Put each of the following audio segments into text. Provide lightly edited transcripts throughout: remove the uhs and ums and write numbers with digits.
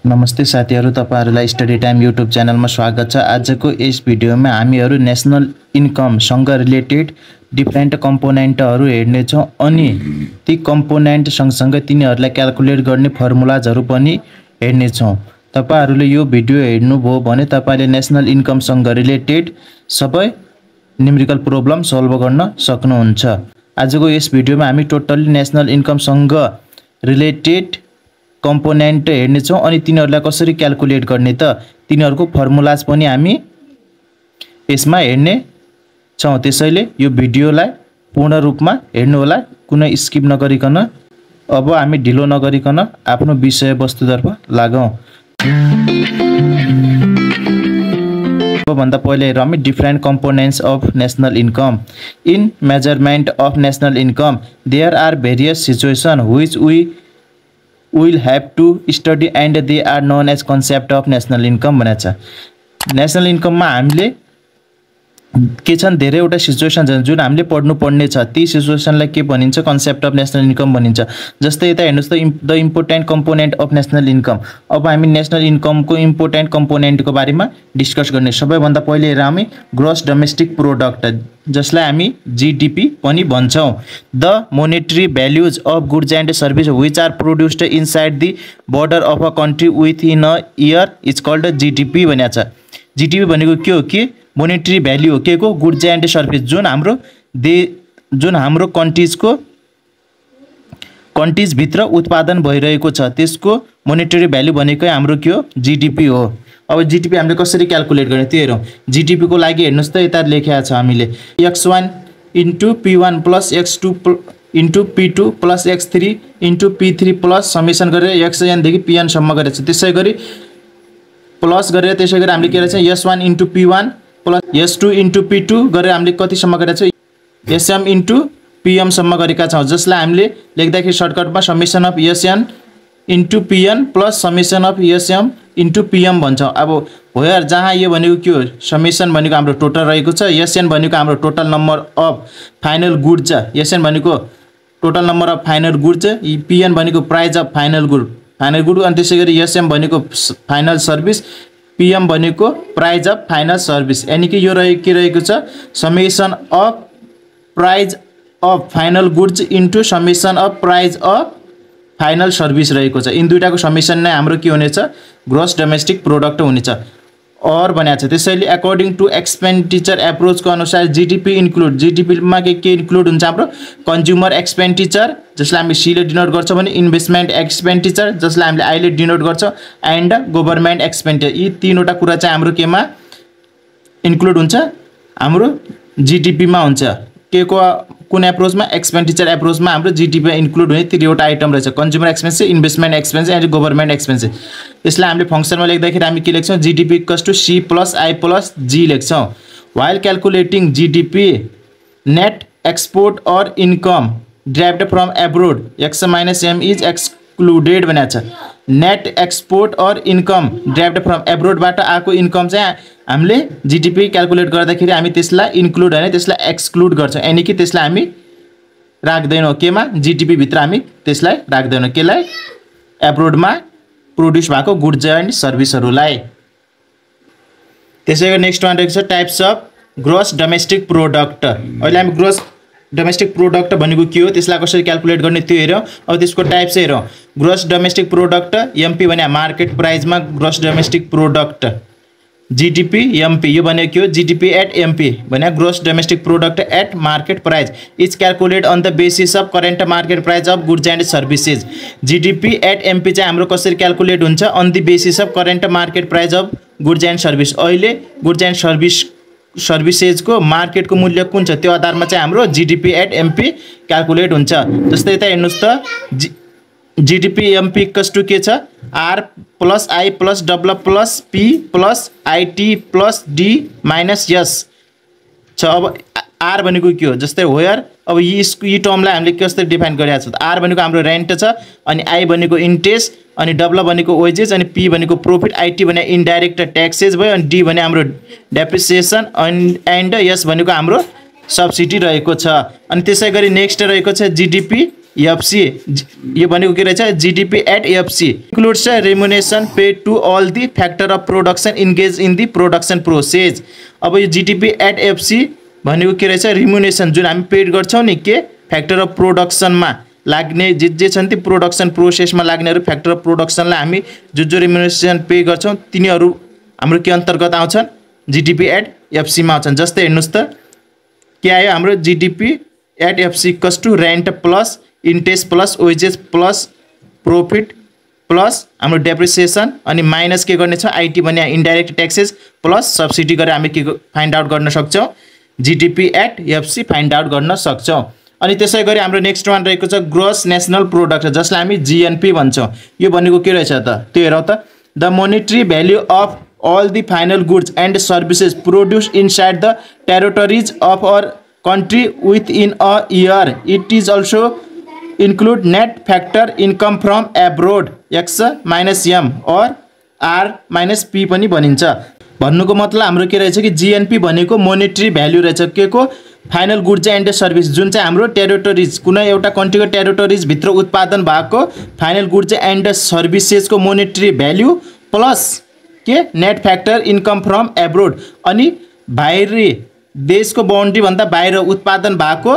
नमस्ते साथीहरु, तपाईहरुलाई स्टडी टाइम युट्युब च्यानलमा स्वागत छ। आजको यस भिडियोमा हामीहरु नेशनल इन्कम सँग रिलेटेड डिफरेन्ट कम्पोनेन्टहरु हेर्ने छौं अनि ती कम्पोनेन्ट सँगसँगै तिनीहरुलाई क्याल्कुलेट गर्ने फर्मुलाजहरु पनि हेर्ने छौं। तपाईहरुले यो भिडियो हेर्नुभयो भने तपाईले नेशनल इन्कम सँग रिलेटेड सबै न्यूमेरिकल प्रब्लम सल्भ गर्न सक्नुहुन्छ। आजको यस भिडियोमा हामी टोटली नेशनल इन्कम सँग रिलेटेड कम्पोनेन्ट हेर्ने छौं अनि तिनीहरुलाई कसरी क्याल्कुलेट गर्ने त तिनीहरुको फर्मुलाज पनि हामी यसमा हेर्ने छौं। त्यसैले यो भिडियोलाई पूर्ण रूपमा हेर्नु होला, कुनै स्किप नगरिकन। अब हामी ढिलो नगरिकन आफ्नो विषयवस्तुतर्फ लागौं। सबभन्दा पहिले हेरौं हामी different components of national income. In measurement of national income there are various situation which we will have to study and they are known as concept of national income भनेछ। नेशनल इन्कममा हामीले के छन् धेरैवटा सिचुएसन छन् जुन हामीले पढ्नु पर्ने छ। ती सिचुएसनलाई के भनिन्छ? कन्सेप्ट अफ नेशनल इन्कम भनिन्छ। जस्तै यता हेर्नुस् त the important component of national income. अब हामी नेशनल इन्कमको इम्पोर्टेन्ट कम्पोनेन्टको बारेमा डिस्कस गर्ने। सबैभन्दा पहिले हेरौँ हामी ग्रोस डोमेस्टिक प्रोडक्ट, जसलाई हामी जीडीपी पनि भन्छौं। The monetary values of goods and service which are produced inside the border of a country with in a year is called GDP भनेछ। जीडीपी भनेको के हो? कि मोनेटरी भ्याल्यु हो के को? गुड्स एन्ड सर्भिस जुन हाम्रो कन्ट्रीज भित्र उत्पादन भइरहेको छ त्यसको मोनेटरी भ्याल्यु भनेकै हाम्रो के हो? जीडीपी हो। अब जीडीपी हामीले कसरी क्याल्कुलेट गर्ने त्यो हेरौँ। जीडीपी को लागि हेर्नुस् त यता लेखेको छ हामीले x1 * p1 + x2 * p2 + x3 * p3 plus summation गरेर xn देखि pn सम्म गरेछ। त्यसैगरी प्लस गरेर त्यसैगरी हामीले के रहेछ s1 * p1 + s2 * p2 गरेर हामीले कति सम्म गरेछ? sm * pm सम्म गरेका छौं, जसलाई हामीले लेख्दाखेरि सर्टकटमा summation of sn * pn plus summation of sm * pm भन्छौं। अब वेयर जहाँ यो भनेको के हो? समेसन भनेको हाम्रो टोटल रहेको छ, sn भनेको हाम्रो total number of final goods, sn भनेको total number of final goods, pn भनेको प्राइस अफ फाइनल गुड अनि त्यसैगरी sm भनेको फाइनल सर्भिस, pm भनेको प्राइस अफ फाइनल सर्भिस। यानी कि यो रहेको छ summation of price of final goods into summation of price of final service रहेको छ। इन दुईटाको समेसन नै हाम्रो के हुनेछ? ग्रोस डोमेस्टिक प्रोडक्ट हुनेछ। और भनेको छ त्यसैले अकर्डिङ टु एक्सपेन्डिचर एप्रोचको अनुसार जीडीपी इन्क्लुड, जीडीपीमा के इन्क्लुड हुन्छ? हाम्रो कन्ज्युमर एक्सपेन्डिचर जसलाई हामी सी ले डिनोट गर्छौं भने इन्भेस्टमेन्ट एक्सपेन्डिचर जसलाई हामीले आई ले डिनोट गर्छौं एन्ड गभर्नमेन्ट एक्सपेन्डिचर। यी तीनवटा कुरा चाहिँ हाम्रो केमा इन्क्लुड हुन्छ? हाम्रो जीडीपीमा हुन्छ। के को कुन एप्रोचमा? एक्सपेन्डिचर एप्रोचमा हाम्रो जीडीपी इन्क्लुड हुने तीनवटा आइटम रहेछ, consumer expense, investment expense and government expense. यसलाई हामीले फंक्सनमा लेख्दाखेरि हामी के लेख्छौं? जीडीपी = C + I + G लेख्छौं। While calculating GDP net export और income derived from abroad x - m is excluded भनेछ। नेट एक्सपोर्ट और इन्कम derived from abroad बाट आएको इन्कम चाहिँ हामीले जीडीपी क्याल्कुलेट गर्दाखेरि हामी त्यसलाई इन्क्लुड हैन त्यसलाई एक्सक्लुड गर्छौं। यानी कि त्यसलाई हामी राख्दैनौं केमा? जीडीपी भित्र हामी त्यसलाई राख्दैनौं। केलाई? एब्रोडमा प्रोड्युस भएको गुड्स एन्ड सर्भिसहरुलाई। त्यसैगरी नेक्स्ट वान रहेको छ types of gross domestic product. अहिले हामी ग्रोस डोमेस्टिक प्रोडक्ट भनेको के हो त्यसलाई कसरी क्याल्कुलेट गर्ने त्यो हेरौं। अब त्यसको टाइप्स हेरौं। ग्रोस डोमेस्टिक प्रोडक्ट एमपी भने मार्केट प्राइसमा gross domestic product, GDP MP यो भनेको के हो? जीडीपी एट एमपी भने gross domestic product at market price is calculate on the basis of current market price of goods and services. GDP at MP चाहिँ हाम्रो कसरी calculate हुन्छ? On the basis of current market price of goods and service. अहिले goods and सर्भिसेजको मार्केटको मूल्य कुन छ त्यो आधारमा चाहिँ हाम्रो जीडीपी एट एमपी क्याल्कुलेट हुन्छ। जस्तै यता हेर्नुस् त जीडीपी एमपी = के छ? R + I + W + P + IT + D - S छ। अब R भनेको के हो? जस्तै वेयर, अब यी टर्मलाई हामीले कसरी डिफाइन गरेका छौं? R भनेको हाम्रो रेन्ट छ, अनि I भनेको इन्ट्रेस्ट, अनि W भनेको वेजेस, अनि P भनेको प्रॉफिट, IT भने इनडाइरेक्ट ट्याक्सेस भयो, अनि D भने हाम्रो डेप्रिसिएसन एन्ड S भनेको हाम्रो सब्सिडी रहेको छ। अनि त्यसैगरी नेक्स्ट रहेको छ जीडीपी एफसी यो भनेको के रहेछ GDP at FC includes remuneration paid to all the factor of production engage in the production process. अब यो जीडीपी एट एफसी भनेको के रहेछ रेम्युनेसन जुन हामी पेड गर्छौं नि के फ्याक्टर अफ प्रोडक्सनमा लाग्ने जे छन् ती प्रोडक्सन प्रोसेसमा लाग्नेहरु फ्याक्टर अफ प्रोडक्सनलाई हामी जो रेम्युनेसन पे गर्छौं तिनीहरु हाम्रो के अन्तर्गत आउँछन् जीडीपी एट एफसी मा आउँछन्। जस्तै हेर्नुस् त के आयो हाम्रो GDP at FC equals to rent plus interest plus wages plus profit plus हाम्रो डेप्रिसिएसन अनि माइनस के गर्ने छ आईटी भने इन्डाइरेक्ट ट्याक्सेस प्लस सब्सिडी गरेर हामी के फाइन्ड आउट गर्न सक्छौं GDP at FC find out गर्न सक्छौं। अनि त्यसैगरी हाम्रो नेक्स्ट वान रहेको छ ग्रोस नेशनल प्रोडक्ट जसलाई हामी जीएनपी भन्छौं। यो भनेको के रहेछ त त्यो हेरौ त the monetary value of all the final goods and services produced inside the territories of our country within a year. It is also include net factor income from abroad x minus m or r minus p पनि भनिन्छ। भन्नुको मतलब हाम्रो के रहेछ कि GNP भनेको monetary value रहेछ के को फाइनल गुड्स एन्ड सर्भिस जुन चाहिँ हाम्रो टेरिटोरिज कुनै एउटा कन्ट्रीको टेरिटोरिज भित्र उत्पादन भएको फाइनल गुड्स एन्ड सर्भिसेस को मोनेटरी भ्यालु प्लस के net factor income from abroad अनि बाहिरी देशको बाउन्ड्री भन्दा बाहिर उत्पादन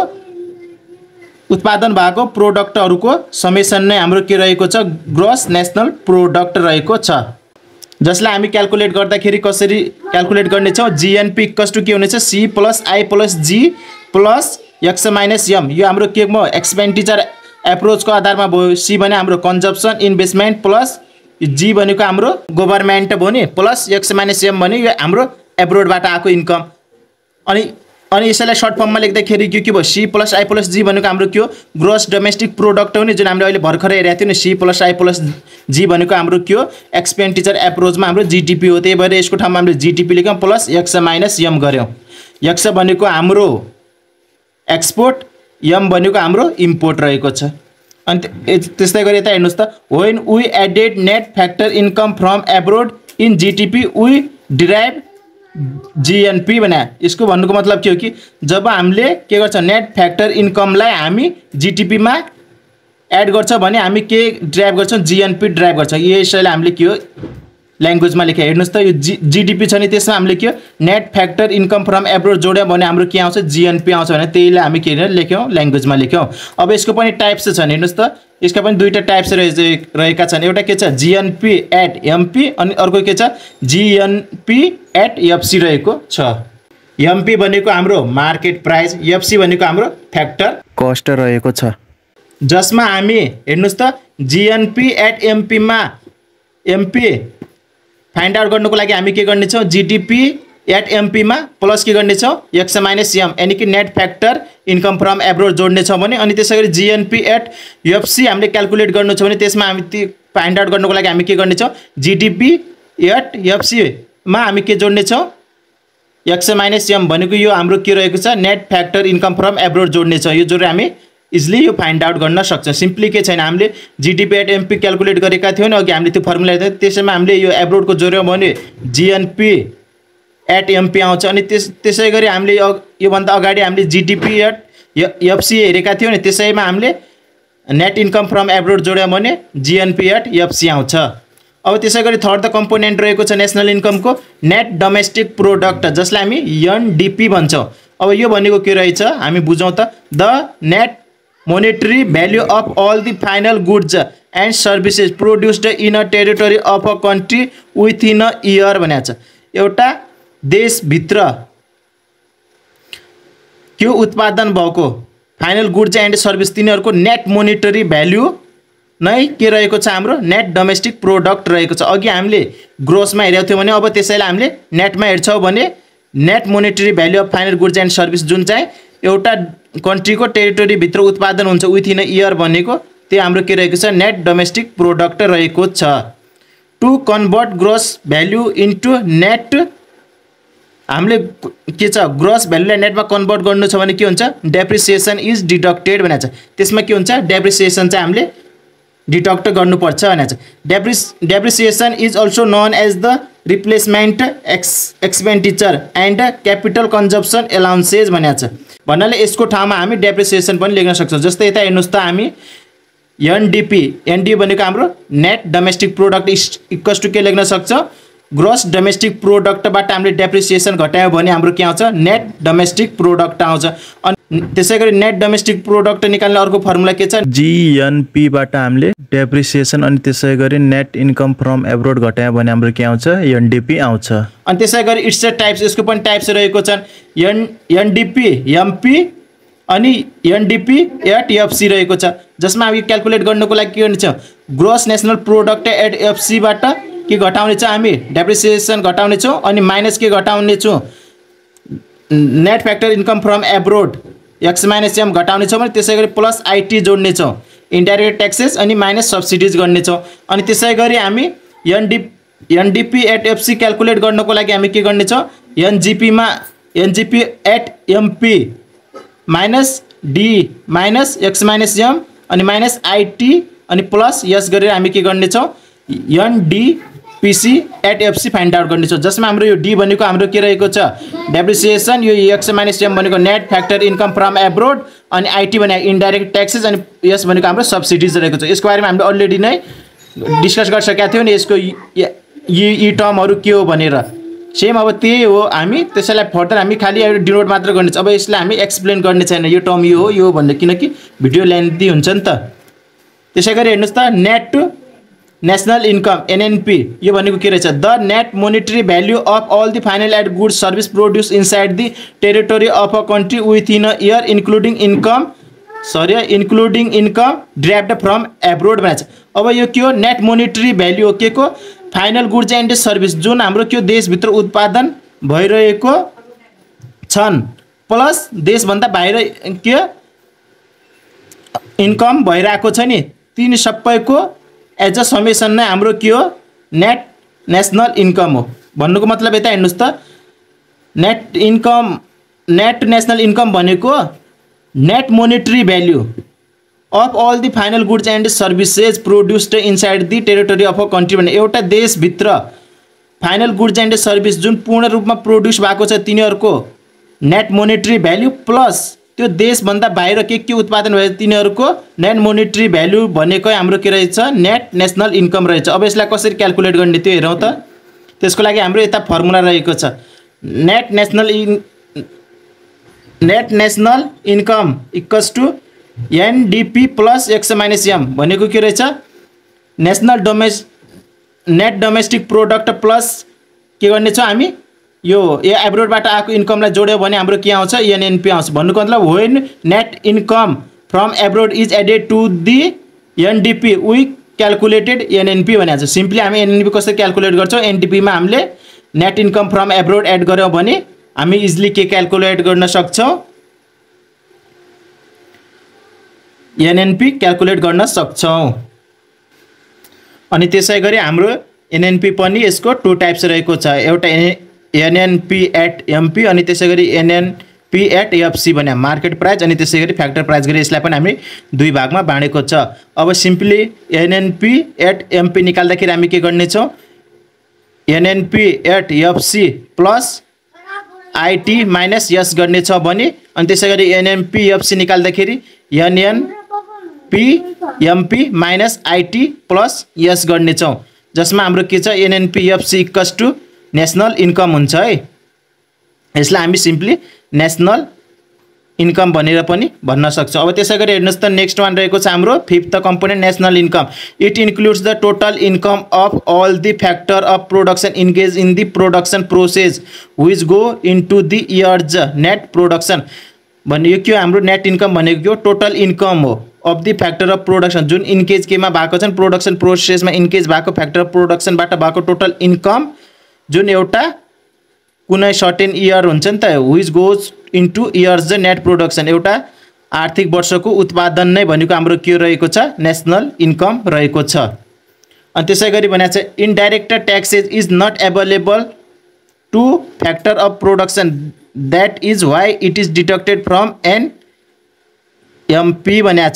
भएको प्रोडक्टहरुको समेसन नै हाम्रो के रहेको छ ग्रोस नेशनल प्रोडक्ट रहेको छ। जसलाई हामी क्याल्कुलेट गर्दाखेरि कसरी क्याल्कुलेट गर्ने छौ जीएनपी इक्वल्स टु के हुनेछ C plus I plus G plus X minus M. यो हाम्रो के म एक्सपेन्डिचर एप्रोच को आधारमा भयो। सी भने हाम्रो कन्जम्पसन इन्भेस्टमेन्ट प्लस जी भनेको हाम्रो गभर्नमेन्ट भने प्लस एक्स माइनस एम भने यो हाम्रो एब्रोडबाट आएको इन्कम। अनि यसैलाई सर्ट फर्ममा लेख्दाखेरि के भयो C plus I plus G भनेको हाम्रो के हो ग्रोस डोमेस्टिक प्रोडक्ट हो नि जुन हामीले अहिले भर्खरै हेरेको थियौ नि C plus I plus G भनेको हाम्रो के हो एक्सपेन्डिचर एप्रोचमा हाम्रो जीडीपी हो। त्यही भएर यसको ठाउँमा हामीले जीडीपी लेख्यौं प्लस एक्स माइनस एम गर्यौं। एक्स भनेको हाम्रो एक्सपोर्ट एम भनेको हाम्रो इम्पोर्ट रहेको छ। अनि त्यस्तै गरी यता हेर्नुस् त when we added net factor income from abroad in GDP we derive GNP भने यसको भन्नुको मतलब के हो कि जब हामीले के गर्छ नेट फ्याक्टर इन्कमलाई हामी जीडीपी मा एड गर्छ भने हामी के ड्राइभ गर्छौं जीएनपी ड्राइभ गर्छ। यसैले हामीले के हो ल्याङ्ग्वेजमा लेखे हेर्नुस् त यो जीडीपी छ नि त्यसमा हामीले के net factor income from abroad जोड्यो भने हाम्रो के आउँछ जीएनपी आउँछ भने त्यहीलाई हामी के लेख्यौं ल्याङ्ग्वेजमा लेख्यौं। अब यसको पनि टाइप्स छन् हेर्नुस् त यसका पनि दुईटा टाइप्स रहेका छन्। एउटा के छ जीएनपी एट एमपी अनि अर्को के छ जीएनपी एट एफसी रहेको छ। एमपी भनेको हाम्रो मार्केट प्राइस एफसी भनेको हाम्रो फ्याक्टर कस्ट रहेको छ। जसमा हामी हेर्नुस् त जीएनपी एट एमपी मा एमपी फाइन्ड आउट गर्नको लागि हामी के गर्ने छौं जीडीपी एट एमपी मा प्लस के गर्ने छौं एक्स माइनस एम यानी कि net factor income from abroad जोड्ने छौं भने अनि त्यसैगरी जीएनपी एट एफसी हामीले क्याल्कुलेट गर्नु छ भने त्यसमा हामी फाइन्ड आउट गर्नको लागि हामी के गर्ने छौं जीडीपी एट एफसी मा हामी के जोड्ने छौं एक्स माइनस एम भनेको यो हाम्रो के रहेको छ net factor income from abroad जोड्ने छ। यो जोडेर हामी इजिली यो फाइन्ड आउट गर्न सक्छौं। सिम्पली के छैन हामीले जीडीपी एट एमपी क्याल्कुलेट गरेका थियौ नि अघि हामीले त्यो फर्मुला हेर्दा त्यसैमा हामीले यो एब्रोड को जोड्यौं भने जीएनपी एट एमपी आउँछ। अनि त्यसैगरी हामीले यो भन्दा अगाडि हामीले जीडीपी एट एफसी हेरेका थियौ नि त्यसैमा हामीले नेट इन्कम फ्रम एब्रोड जोड्यौं भने जीएनपी एट एफसी आउँछ। अब त्यसैगरी थर्ड द कम्पोनेन्ट रहेको छ नेशनल इन्कम को नेट डोमेस्टिक प्रोडक्ट जसलाई हामी एनडीपी भन्छौं। अब यो भनेको के रहेछ हामी बुझौं त the net monetary value of all the final goods and services produced in a territory of a country within a year भनेको छ। एउटा देश भित्र के उत्पादन भएको फाइनल गुड्स एन्ड सर्भिस तिनीहरुको नेट मोनेटरी भ्यालु नै के रहेको छ हाम्रो नेट डोमेस्टिक प्रोडक्ट रहेको छ। अघि हामीले ग्रोसमा हेरेको थियौ भने अब त्यसैले हामीले नेटमा हेर्छौं भने net monetary value of final goods and service जुन चाहिँ एउटा कन्ट्री को टेरिटोरी भित्र उत्पादन हुन्छ विथिन अ इयर भनेको त्यो हाम्रो के रहेको छ नेट डोमेस्टिक प्रोडक्ट रहेको छ। To convert gross value into net हामीले के छ ग्रोस भ्यालुलाई नेटमा कन्भर्ट गर्नु छ भने के हुन्छ डेप्रिसिएसन इज डिडक्टेड भनेको छ। त्यसमा के हुन्छ डेप्रिसिएसन चाहिँ हामीले डिडक्ट गर्नुपर्छ भनेको छ। Depreciation is also known as the replacement expenditure and capital consumption allowances भनेको छ। भन्नाले यसको ठाउँमा हामी डेप्रिसिएसन पनि लेख्न सक्छौँ। जस्तै यता हेर्नुहोस् त, हामी एनडी भनेको हाम्रो net domestic product equals to के लेख्न सक्छौँ, ग्रोस डोमेस्टिक प्रोडक्टबाट हामीले डेप्रिसिएसन घटायौँ भने हाम्रो के आउँछ, नेट डोमेस्टिक प्रोडक्ट आउँछ। अनि त्यसै गरी नेट डोमेस्टिक प्रोडक्ट निकाल्ने अर्को फर्मुला के छ, जीएनपीबाट हामीले डेप्रिसिएसन अनि त्यसै गरी नेट इन्कम फ्रम एब्रोड घटायौँ भने हाम्रो के आउँछ, एनडीपी आउँछ। अनि त्यसै गरी इट्स टाइप्स, यसको पनि टाइप्स रहेको छन्, एनडीपी एमपी अनि एनडीपी एट एफसी रहेको छ, जसमा हामी क्याल्कुलेट गर्नको लागि के गर्ने छ, ग्रोस नेसनल प्रोडक्ट एट एफसीबाट के घटाउने छ, हामी डेप्रिसिएसन घटाउने छौँ अनि माइनस के घटाउने छौँ, net factor income from abroad X minus M घटाउने छौँ भने त्यसै गरी प्लस आइटी जोड्ने छौँ, इन्डाइरेक्ट ट्याक्सेस अनि माइनस सब्सिडिज गर्ने छौँ। अनि त्यसै गरी हामी एनडीपी एट एफसी क्याल्कुलेट गर्नको लागि हामी के गर्ने छौँ, NGP at MP minus D minus X minus M अनि माइनस आइटी अनि प्लस यस गरेर हामी के गर्ने छौँ, NDPC at FC find out गर्ने छौँ, जसमा हाम्रो यो डी भनेको हाम्रो के रहेको छ, डेप्रिसिएसन, यो एक्स माइनस एम भनेको net factor income from abroad अनि आइटी भनेको इन्डाइरेक्ट ट्याक्सेस अनि यस भनेको हाम्रो सब्सिडिज रहेको छ। यसको बारेमा हामीले अलरेडी नै डिस्कस गरिसकेका थियौँ नि, यसको यी टर्महरू के हो भनेर। सेम अब त्यही हो, हामी त्यसैलाई फर्दर हामी खालि डिनोट मात्र गर्ने छ। अब यसलाई हामी एक्सप्लेन गर्ने छैन, यो टर्म यो हो भनेर, किनकि भिडियो लेन्थी हुन्छ नि त। त्यसै गरी हेर्नुहोस् त, नेट नेसनल इन्कम एनएनपी, यो भनेको के रहेछ, the net monetary value of all the final and goods service produce inside the territory of a country with in a year including income derived from abroad भनेको छ। अब यो के हो, नेट मोनेटरी भ्याल्यु हो के को, फाइनल गुड्स एन्ड सर्भिस जुन हाम्रो के देशभित्र उत्पादन भइरहेको छन् प्लस देशभन्दा बाहिर के इन्कम भइरहेको छ नि, तिनी सबैको एज अ समेसन नै हाम्रो के हो, नेट नेसनल इन्कम हो। भन्नुको मतलब यता हेर्नुहोस् त, नेट नेसनल इन्कम भनेको net monetary value of all the final goods and services produced inside the territory of a country भने एउटा देशभित्र फाइनल गुड्स एन्ड सर्भिस जुन पूर्ण रूपमा प्रोड्युस भएको छ तिनीहरूको नेट मोनेटरी भ्याल्यु प्लस त्यो देशभन्दा बाहिर के उत्पादन भयो तिनीहरूको नेट मोनेटरी भ्याल्यु भनेको हाम्रो के रहेछ, नेट नेसनल इन्कम रहेछ। अब यसलाई कसरी क्याल्कुलेट गर्ने त्यो हेरौँ त। त्यसको लागि हाम्रो यता फर्मुला रहेको छ, net national income equals to NDP plus X minus M भनेको के रहेछ, नेट डोमेस्टिक प्रोडक्ट प्लस के गर्ने छ हामी, यो एब्रोडबाट आएको इन्कमलाई जोड्यो भने हाम्रो के आउँछ, एनएनपी आउँछ। भन्नुको मतलब when net income from abroad is added to the NDP we calculated NNP भनेको छ। सिम्पली हामी एनएनपी कसरी क्याल्कुलेट गर्छौँ, एनडीपीमा हामीले net income from abroad add गऱ्यौँ भने हामी इजिली के क्याल्कुलेट गर्न सक्छौँ, एनएनपी क्याल्कुलेट गर्न सक्छौँ। अनि त्यसै गरी हाम्रो एनएनपी पनि यसको टु टाइप्स रहेको छ, एउटा एनएनपी एट एमपी अनि त्यसै गरी एनएनपी एट एफसी भने मार्केट प्राइस अनि त्यसै गरी फ्याक्टर प्राइस गरी यसलाई पनि हामी दुई भागमा बाँडेको छ। अब सिम्पली एनएनपी एट एमपी निकाल्दाखेरि हामी के गर्नेछौँ, NNP at FC plus IT minus S गर्नेछ भने अनि त्यसै गरी एनएनपी एफसी निकाल्दाखेरि NNP MP minus IT plus S गर्नेछौँ, जसमा हाम्रो के छ, NNP FC equals to national income हुन्छ है। यसलाई हामी सिम्पली नेसनल इन्कम भनेर पनि भन्न सक्छौँ। अब त्यसै गरी हेर्नुहोस् त, नेक्स्ट वान रहेको छ हाम्रो fifth component national income. It includes the total income of all the factor of production engage in the production process which go into the years net production भन्ने यो के हो, हाम्रो नेट इन्कम भनेको के हो, टोटल इन्कम हो of the factor of production जुन इन्केज केमा भएको छन्, प्रोडक्सन प्रोसेसमा इन्केज भएको फ्याक्टर अफ प्रोडक्सनबाट भएको टोटल इन्कम जुन एउटा कुनै सर्टेन इयर हुन्छ नि त, which goes into years the net production, एउटा आर्थिक वर्षको उत्पादन नै भनेको हाम्रो के रहेको छ, नेसनल इन्कम रहेको छ। अनि त्यसै गरी भनेको छ, indirect taxes is not available to factor of production that is why it is deducted from an MP भनेको छ।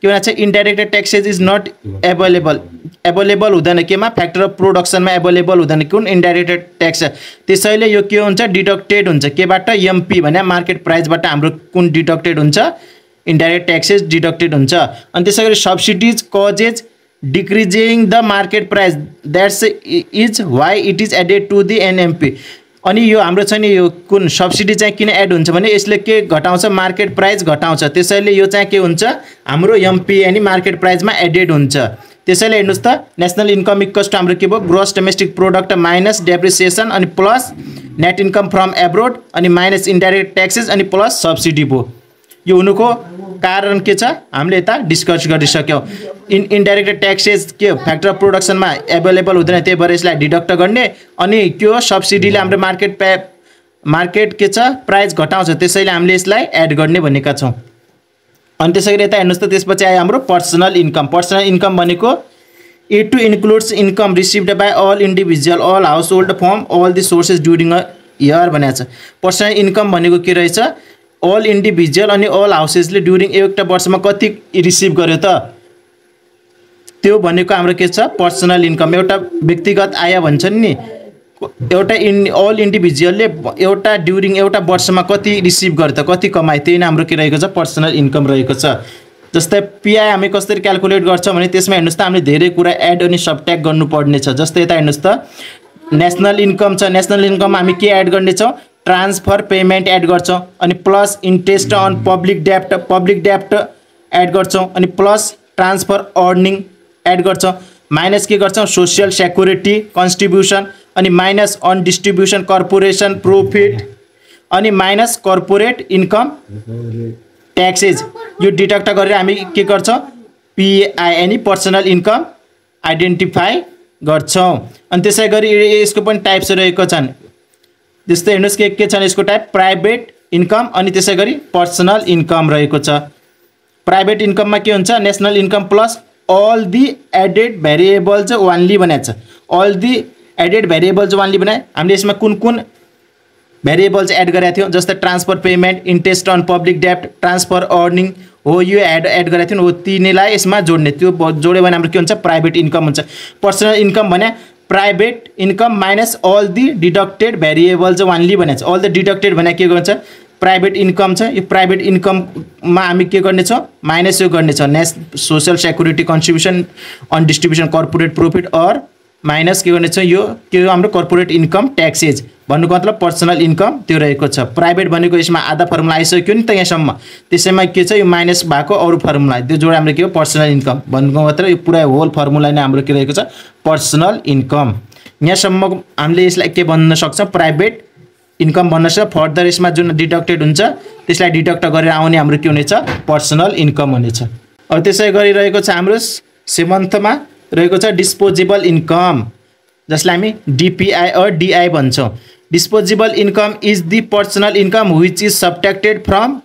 के भनेको छ indirect taxes is not available हुँदैन केमा फ्याक्टर अफ प्रोडक्सनमा एभाइलेबल हुँदैन कुन इन्डाइरेक्ट ट्याक्स त्यसैले यो के हुन्छ डिडक्टेड हुन्छ केबाट एमपी भने मार्केट प्राइसबाट हाम्रो कुन डिडक्टेड हुन्छ इन्डाइरेक्ट ट्याक्सेस डिडक्टेड हुन्छ अनि त्यसैगरी subsidies causes decreasing the market price that's is why it is added to the NMP अनि यो हाम्रो छ नि यो कुन सब्सिडी चाहिँ किन एड हुन्छ भने यसले के घटाउँछ मार्केट प्राइस घटाउँछ त्यसैले यो चाहिँ के हुन्छ हाम्रो एमपी यानी मार्केट प्राइसमा एडेड हुन्छ त्यसैले हेर्नुस् त नेशनल इन्कम इक्वल्स टु हाम्रो के भयो gross domestic product minus depreciation अनि plus net income from abroad अनि माइनस इन्डाइरेक्ट ट्याक्सेस अनि प्लस सब्सिडी भयो यो हुनुको कारण के छ हामीले यता डिस्कस गरिसक्यौँ इन्डाइरेक्ट ट्याक्सेस के फ्याक्टर अफ प्रोडक्सनमा एभाइलेबल हुँदैन त्यही भएर यसलाई डिडक्ट गर्ने अनि त्यो सब्सिडीले हाम्रो मार्केट के छ प्राइस घटाउँछ त्यसैले हामीले यसलाई एड गर्ने भनेका छौँ अनि त्यसैगरी यता हेर्नुहोस् त त्यसपछि आयो हाम्रो पर्सनल इन्कम भनेको it to includes income received by all individual all household from all the sources during a year भनेको छ पर्सनल इन्कम भनेको के रहेछ अल इन्डिभिजुअल अनि अल हाउसेसले ड्युरिङ एउटा वर्षमा कति रिसिभ गर्यो त त्यो भनेको हाम्रो के छ पर्सनल इन्कम एउटा व्यक्तिगत आय भन्छन् नि एउटा अल इन्डिभिजुअलले एउटा ड्युरिङ एउटा वर्षमा कति रिसिभ गर्यो त कति कमाए त्यही नै हाम्रो के रहेको छ पर्सनल इन्कम रहेको छ जस्तै पिआई हामी कसरी क्याल्कुलेट गर्छौँ भने त्यसमा हेर्नुहोस् त हामीले धेरै कुरा एड अनि सबट्र्याक्ट गर्नुपर्ने छ जस्तै यता हेर्नुहोस् त नेसनल इन्कम छ नेसनल इन्कममा हामी के एड गर्नेछौँ ट्रान्सफर पेमेन्ट एड गर्छौँ अनि प्लस इन्ट्रेस्ट अन पब्लिक डेप्ट एड गर्छौँ अनि प्लस ट्रान्सफर अर्निङ एड गर्छौँ माइनस के गर्छौँ सोसियल सेक्युरिटी कन्ट्रिब्युसन अनि minus un distribution corporation profit अनि माइनस कर्पोरेट इन्कम ट्याक्सेज यो डिडक्ट गरेर हामी के गर्छौँ पिआई यानी पर्सनल इन्कम आइडेन्टिफाई गर्छौँ अनि त्यसै गरी यसको पनि टाइप्स रहेको छन् जस्तै हेर्नुहोस् के छन् यसको टाइप प्राइभेट इन्कम अनि त्यसै गरी पर्सनल इन्कम रहेको छ प्राइभेट इन्कममा के हुन्छ national income plus all the added variables only भनेको छ all the added variables only भने हामीले यसमा कुन कुन भेरिएबल्स एड गरेका थियौँ जस्तै transfer payment interest on public डेप्ट ट्रान्सफर अर्निङ हो यो एड गरेका थियौँ हो तिनीलाई यसमा जोड्ने त्यो जोड्यो भने हाम्रो के हुन्छ प्राइभेट इन्कम हुन्छ पर्सनल इन्कम भने private income minus all the deducted variables only भनेको छ अल द डिडक्टेड भने के गर्छ प्राइभेट इन्कम छ यो प्राइभेट इन्कममा हामी के गर्नेछौँ माइनस यो गर्नेछौँ social security contribution un distribution corporate profit or minus के गर्नेछौँ यो के हो हाम्रो कर्पोरेट इन्कम ट्याक्सेज भन्नुको मतलब पर्सनल इन्कम त्यो रहेको छ प्राइभेट भनेको यसमा आधा फर्मुला आइसक्यो नि त यहाँसम्म त्यसैमा के छ यो माइनस भएको अरू फर्मुला त्यो जोड हाम्रो के हो पर्सनल इन्कम भन्नुको मतलब यो पुरा होल फर्मुला नै हाम्रो के रहेको छ पर्सनल इन्कम यहाँसम्म हामीले यसलाई के भन्न सक्छौँ प्राइभेट इन्कम भन्न सक्छ फर्दर यसमा जुन डिडक्टेड हुन्छ त्यसलाई डिडक्ट गरेर आउने हाम्रो के हुनेछ पर्सनल इन्कम हुनेछ अब त्यसै गरिरहेको छ हाम्रो 7th रहेको छ डिस्पोजेबल इन्कम जसलाई हामी डिपिआई अर डिआई भन्छौँ disposable income is the personal income which is subtracted from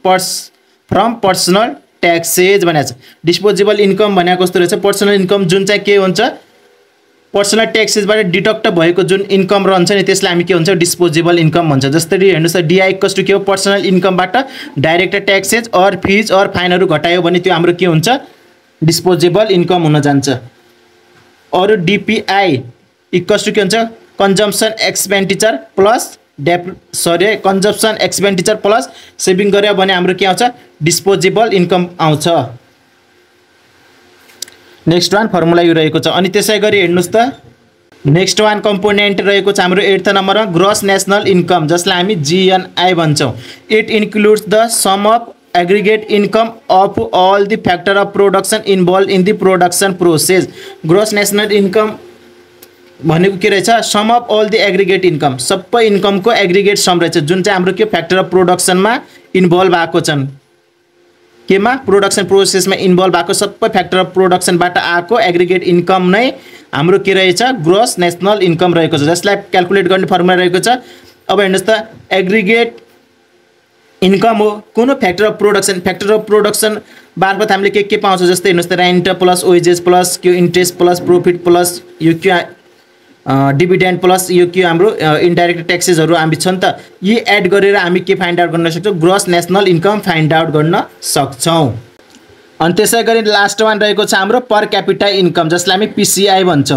personal taxes भनेको छ डिस्पोजेबल इन्कम भनेको कस्तो रहेछ पर्सनल इन्कम जुन चाहिँ के हुन्छ पर्सनल ट्याक्सेसबाट डिडक्ट भएको जुन इन्कम रहन्छ नि त्यसलाई हामी के भन्छ डिस्पोजेबल इन्कम भन्छ जस्तै हेर्नुहोस् त डिआई कस्तो के हो पर्सनल इन्कमबाट direct taxes or fees or फाइनहरू घटायो भने त्यो हाम्रो के हुन्छ डिस्पोजेबल इन्कम हुन जान्छ अरू डिपिआई इक्वल्स टु के हुन्छ consumption expenditure plus consumption expenditure plus saving गर्यो भने हाम्रो के आउँछ डिस्पोजेबल इन्कम आउँछ नेक्स्ट वान फर्मुला यो रहेको छ अनि त्यसै गरी हेर्नुहोस् त नेक्स्ट वान कम्पोनेन्ट रहेको छ हाम्रो 8th नम्बरमा ग्रोस नेसनल इन्कम जसलाई हामी जिएनआई भन्छौँ it includes the sum of aggregate income of all the factor of production involve in the production process gross national income भनेको के रहेछ sum of all the aggregate income सबै इन्कमको aggregate some रहेछ जुन चाहिँ हाम्रो के फ्याक्टर अफ प्रोडक्सनमा इन्भल्भ भएको छन् केमा प्रोडक्सन प्रोसेसमा इन्भल्भ भएको सबै फ्याक्टर अफ प्रोडक्सनबाट आएको एग्रिगेट इन्कम नै हाम्रो के रहेछ ग्रोस नेसनल इन्कम रहेको छ जसलाई क्याल्कुलेट गर्ने फर्मुला रहेको छ अब हेर्नुहोस् त एग्रिगेट इन्कम हो कुन फ्याक्टर अफ प्रोडक्सन मार्फत हामीले के पाउँछ जस्तै हेर्नुहोस् त रेन्ट प्लस वेजेस प्लस के इन्ट्रेस्ट प्लस प्रोफिट प्लस यो के डिभिडेन्ड प्लस यो के हाम्रो इन्डाइरेक्ट ट्याक्सेसहरू हामी छन् त यी एड गरेर हामी के फाइन्ड आउट गर्न सक्छौँ gross national income find out गर्न सक्छौँ अनि त्यसै गरी लास्ट वान रहेको छ हाम्रो पर क्यापिटा इन्कम, जसलाई हामी PCI भन्छ।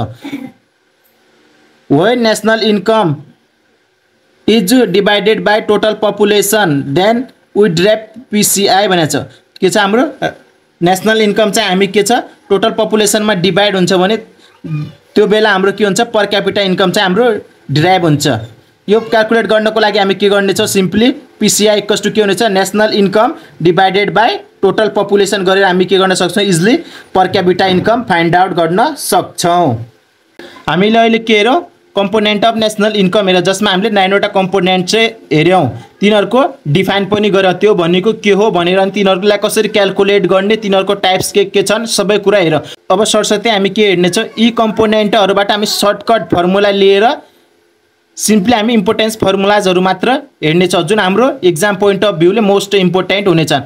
When national income is divided by total population then we derive PCI भनेको छ। के छ हाम्रो नेशनल इन्कम चाहिँ हामी के छ टोटल पपुलेसनमा डिभाइड हुन्छ भने त्यो बेला हाम्रो के हुन्छ पर क्यापिटा इन्कम चाहिँ हाम्रो डिराइभ हुन्छ। यो क्याल्कुलेट गर्नको लागि हामी के गर्नेछौँ सिम्पली PCI इक्वल्स टु के हुनेछ national income divided by total population गरेर हामी के गर्न सक्छौँ easily per capita income find out गर्न सक्छौँ। हामीले अहिले के हेरौँ कम्पोनेन्ट अफ नेशनल इन्कम हेर जसमा हामीले 9 वटा कम्पोनेन्ट चाहिँ हेऱ्यौँ, तिनीहरूको डिफाइन पनि गर्यो त्यो भनेको के हो भनेर अनि तिनीहरूलाई कसरी क्याल्कुलेट गर्ने तिनीहरूको टाइप्स के छन् सबै कुरा हेर। अब सरसर्ती हामी के हेर्नेछौँ यी कम्पोनेन्टहरूबाट हामी सर्टकट फर्मुला लिएर सिम्पली हामी इम्पोर्टेन्स फर्मुलाजहरू मात्र हेर्नेछौँ जुन हाम्रो एक्जाम पोइन्ट अफ भ्यूले मोस्ट इम्पोर्टेन्ट हुनेछन्।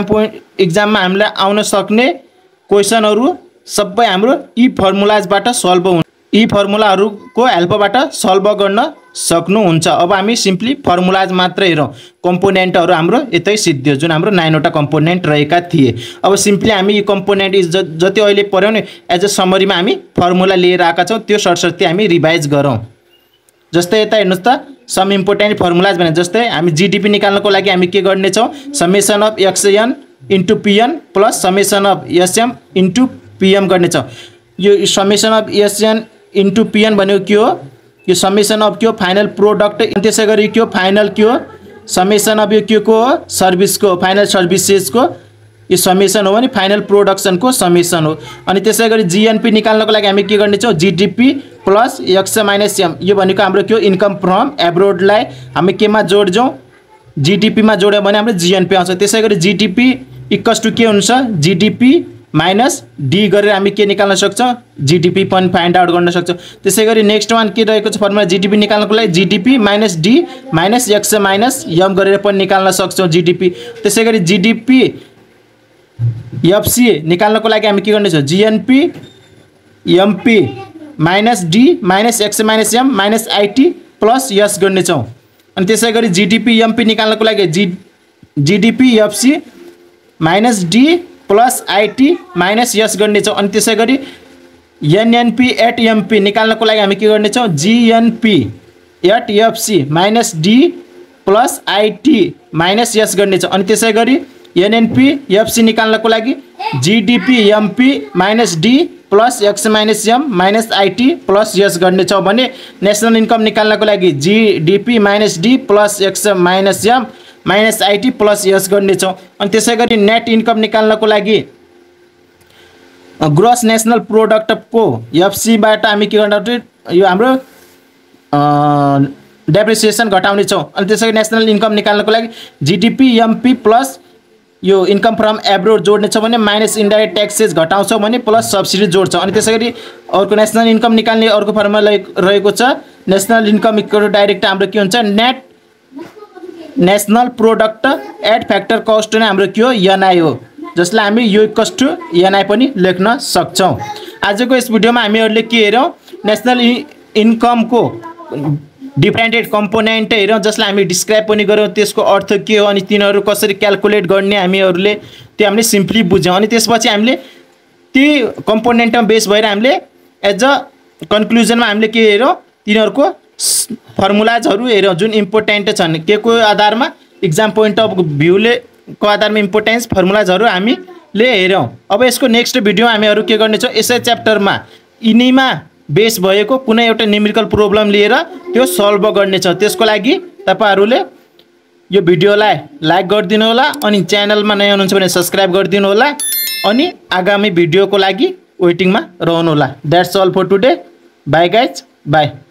एक्जाममा हामीलाई आउन सक्ने क्वेसनहरू सबै हाम्रो यी फर्मुलाजबाट सल्भ हुन्, यी फर्मुलाहरूको हेल्पबाट सल्भ गर्न सक्नुहुन्छ। अब हामी सिम्पली फर्मुलाज मात्र हेरौँ, कम्पोनेन्टहरू हाम्रो यतै सिद्धियो जुन हाम्रो 9 वटा कम्पोनेन्ट रहेका थिए। अब सिम्पली हामी यी कम्पोनेन्ट जति अहिले पढ्यौँ नि एज अ समरीमा हामी फर्मुला लिएर आएका छौँ त्यो सरसर्ती हामी रिभाइज गरौँ। जस्तै यता हेर्नुहोस् त सम इम्पोर्टेन्ट फर्मुलाज भने जस्तै हामी GDP निकाल्नको लागि हामी के गर्नेछौँ summation of XN into PN plus summation of SM into PM गर्नेछौँ। यो summation of SN into PN भनेको के हो यो समेसन अफ के हो फाइनल प्रोडक्ट, त्यसै गरी के हो फाइनल के हो समेसन अफ यो के को हो सर्भिसको फाइनल सर्भिसेसको यो समेसन हो भने फाइनल प्रोडक्सनको समेसन हो। अनि त्यसै गरी GNP निकाल्नको लागि हामी के गर्नेछौँ GDP plus X minus M यो भनेको हाम्रो के हो इन्कम फ्रम एब्रोडलाई हामी केमा जोड्छौँ GDP मा जोड्यौँ भने हाम्रो GNP आउँछ। त्यसै गरी GDP इक्वल्स टु के हुन्छ GDP माइनस D गरेर हामी के निकाल्न सक्छौँ GDP पनि फाइन्ड आउट गर्न सक्छौँ। त्यसै गरी नेक्स्ट वान के रहेको छ फर्मुला GDP निकाल्नको लागि GDP minus D minus X minus M गरेर पनि निकाल्न सक्छौँ GDP। त्यसै गरी GDP FC निकाल्नको लागि हामी के गर्नेछौँ GNP MP minus D minus X minus M minus IT plus S गर्नेछौँ। अनि त्यसै गरी GDP MP निकाल्नको लागि GDP FC minus D plus IT minus S गर्नेछौँ। अनि त्यसै गरी NNP एट MP निकाल्नको लागि हामी के गर्नेछौँ GNP at FC minus D plus IT minus S गर्नेछौँ। अनि त्यसै गरी NNP FC निकाल्नको लागि GDP MP minus D plus X minus M minus IT plus S गर्नेछौँ भने नेसनल इन्कम निकाल्नको लागि GDP minus D plus X minus M minus IT plus S गर्नेछौँ। अनि त्यसै गरी नेट इन्कम निकाल्नको लागि ग्रोस नेसनल प्रोडक्टको FC बाट हामी के गर्नु यो हाम्रो डेप्रिसिएसन घटाउने छौँ। अनि त्यसै गरी नेसनल इन्कम निकाल्नको लागि GDP MP प्लस यो इन्कम फ्रम एब्रोड जोड्ने छ भने माइनस इन्डाइरेक्ट ट्याक्सेस घटाउँछौँ भने प्लस सब्सिडी जोड्छौँ। अनि त्यसै गरी अर्को नेसनल इन्कम निकाल्ने अर्को फर्मुला रहेको छ national income equal to direct हाम्रो के हुन्छ net national product at factor cost नै हाम्रो के हो NI हो जसलाई हामी यो इक्वल्स टु NI पनि लेख्न सक्छौँ। आजको यस भिडियोमा हामीहरूले के हेऱ्यौँ नेसनल इन्कमको डिफ्रेन्टेड कम्पोनेन्ट हेऱ्यौँ जसलाई हामी डिस्क्राइब पनि गऱ्यौँ त्यसको अर्थ के हो अनि तिनीहरू कसरी क्याल्कुलेट गर्ने हामीहरूले त्यो हामीले सिम्पली बुझ्यौँ। अनि त्यसपछि हामीले ती कम्पोनेन्टमा बेस भएर हामीले एज अ कन्क्लुजनमा हामीले के हेऱ्यौँ तिनीहरूको फर्मुलाजहरू हेऱ्यौँ जुन इम्पोर्टेन्ट छन् के को आधारमा एक्जाम पोइन्ट अफ भ्यूले को आधारमा इम्पोर्टेन्स फर्मुलाजहरू हामीले हेऱ्यौँ। अब यसको नेक्स्ट भिडियोमा हामीहरू के गर्नेछौँ यसै च्याप्टरमा यिनीमा बेस भएको कुनै एउटा न्युमेरिकल प्रब्लम लिएर त्यो सल्भ गर्नेछौँ। त्यसको लागि तपाईहरूले यो भिडियोलाई लाइक गरिदिनु होला अनि च्यानलमा नयाँ हुनुहुन्छ भने सब्स्क्राइब गरिदिनु होला अनि आगामी भिडियोको लागि वेटिङमा रहनु होला। That's all for today, bye guys, by.